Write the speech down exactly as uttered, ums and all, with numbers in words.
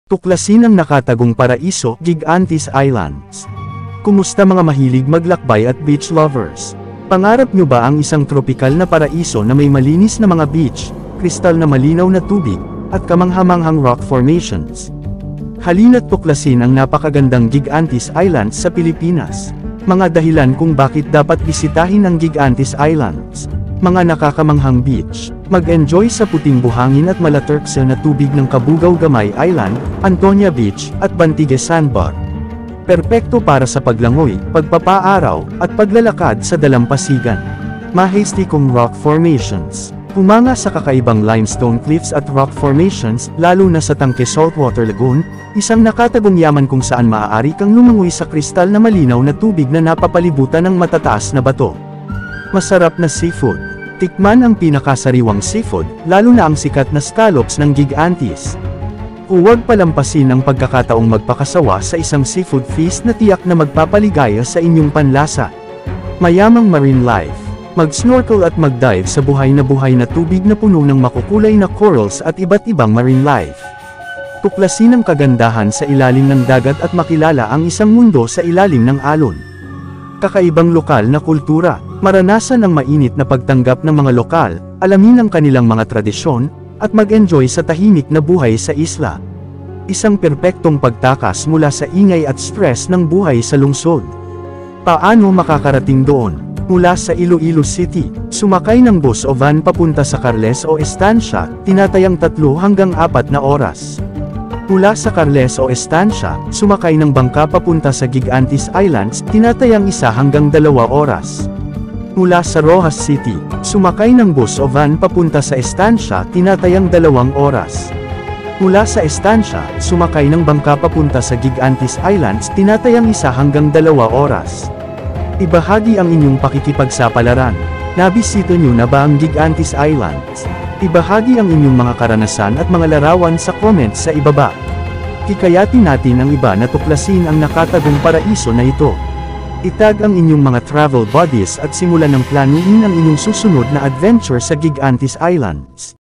Tuklasin ang nakatagong paraiso, Gigantes Islands. Kumusta mga mahilig maglakbay at beach lovers? Pangarap nyo ba ang isang tropikal na paraiso na may malinis na mga beach, kristal na malinaw na tubig, at kamanghamanghang rock formations? Halina't tuklasin ang napakagandang Gigantes Islands sa Pilipinas. Mga dahilan kung bakit dapat bisitahin ang Gigantes Islands. Mga nakakamanghang beach. Mag-enjoy sa puting buhangin at malaturksa na tubig ng Kabugao Gamay Island, Antonia Beach, at Bantige Sandbar. Perpekto para sa paglangoy, pagpapaaraw, at paglalakad sa dalampasigan. Majesticong rock formations. Pumanga sa kakaibang limestone cliffs at rock formations, lalo na sa Tangke Saltwater Lagoon, isang nakatagong yaman kung saan maaari kang lumangoy sa kristal na malinaw na tubig na napapalibutan ng matataas na bato. Masarap na seafood. Tikman ang pinakasariwang seafood, lalo na ang sikat na scallops ng Gigantes. Huwag palampasin ang pagkakataong magpakasawa sa isang seafood feast na tiyak na magpapaligaya sa inyong panlasa. Mayamang marine life. Mag-snorkel at mag-dive sa buhay na buhay na tubig na puno ng makukulay na corals at iba't ibang marine life. Tuklasin ang kagandahan sa ilalim ng dagat at makilala ang isang mundo sa ilalim ng alon. Kakaibang lokal na kultura. Maranasan ang mainit na pagtanggap ng mga lokal, alamin ang kanilang mga tradisyon, at mag-enjoy sa tahimik na buhay sa isla. Isang perpektong pagtakas mula sa ingay at stress ng buhay sa lungsod. Paano makakarating doon? Mula sa Iloilo City, sumakay ng bus o van papunta sa Carles o Estancia, tinatayang tatlo hanggang apat na oras. Mula sa Carles o Estancia, sumakay ng bangka papunta sa Gigantes Islands, tinatayang isa hanggang dalawa oras. Mula sa Rojas City, sumakay ng bus o van papunta sa Estancia, tinatayang dalawang oras. Mula sa Estancia, sumakay ng bangka papunta sa Gigantes Islands, tinatayang isa hanggang dalawa oras. Ibahagi ang inyong pakikipagsapalaran. Nabisita nyo na ba ang Gigantes Islands? Ibahagi ang inyong mga karanasan at mga larawan sa comments sa ibaba. Hikayatin natin ang iba na tuklasin ang nakatagong paraiso na ito. Itag ang inyong mga travel buddies at simulan ng planuhin ang inyong susunod na adventure sa Gigantes Islands.